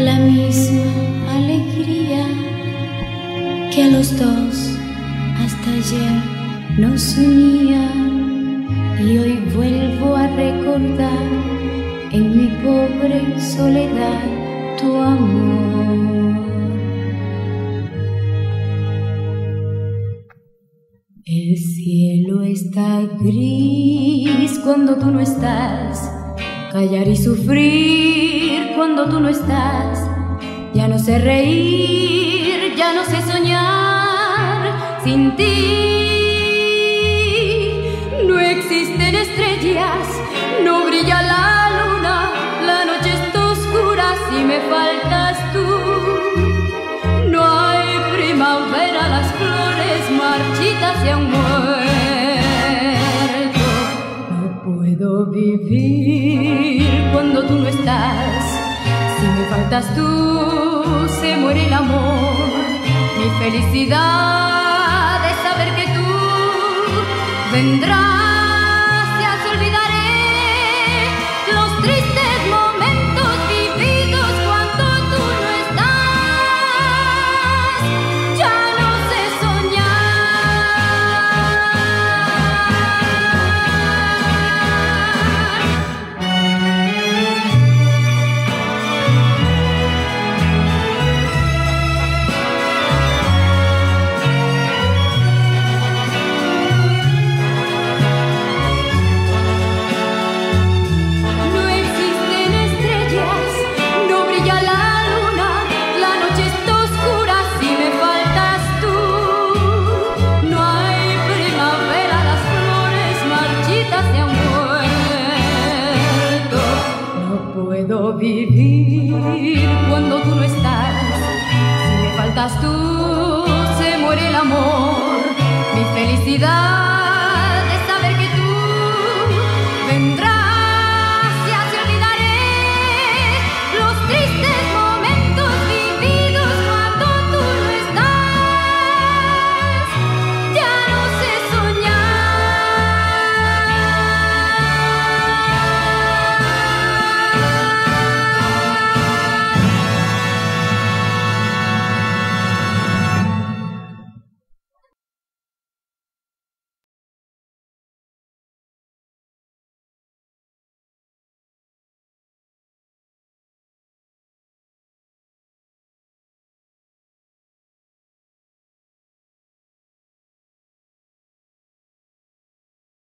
la misma alegría que a los dos hasta ayer nos unía, y hoy vuelvo a recordar en mi pobre soledad tu amor. El cielo está gris cuando tú no estás, callar y sufrir cuando tú no estás. Ya no sé reír, ya no sé soñar sin ti. No existen estrellas, no brilla la luna, la noche está oscura si me faltas tú. No hay primavera, las flores marchitas se han muerto. No puedo vivir cuando tú no estás. Si me faltas tú, se muere el amor. Mi felicidad es saber que tú vendrás. Ya te olvidaré los tristes momentos vividos cuando tú no estás. Ya no sé vivir cuando tú no estás. Si me faltas tú, se muere el amor. Mi felicidad